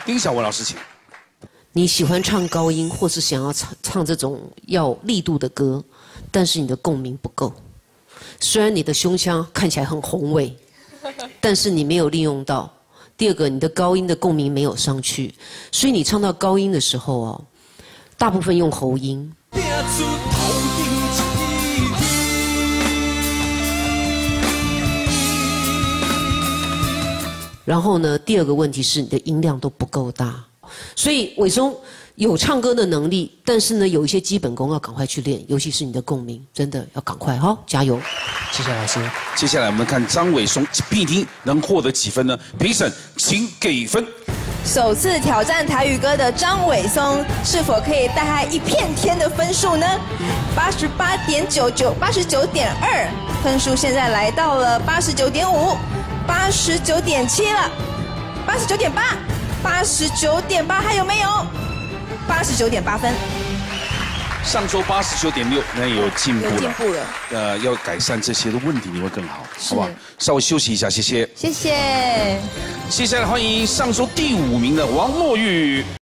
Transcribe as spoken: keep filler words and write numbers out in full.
丁晓雯老师，请。 你喜欢唱高音，或是想要唱唱这种要力度的歌，但是你的共鸣不够。虽然你的胸腔看起来很宏伟，但是你没有利用到。第二个，你的高音的共鸣没有上去，所以你唱到高音的时候哦，大部分用喉音。然后呢，第二个问题是你的音量都不够大，所以伟松有唱歌的能力，但是呢，有一些基本功要赶快去练，尤其是你的共鸣，真的要赶快哈，加油！ 谢谢老师。接下来我们看张伟松必听能获得几分呢？评审请给分。 首次挑战台语歌的张伟松，是否可以带来一片天的分数呢？八十八点九九，八十九点二，分数现在来到了八十九点五。八十九点七了，八十九点八，八十九点八还有没有？八十九点八分。 上周八十九点六，那有进步了。 有进步了。 呃，要改善这些的问题，你会更好，好不好？稍微休息一下，谢谢。 谢谢。 接下来欢迎上周第五名的王墨玉。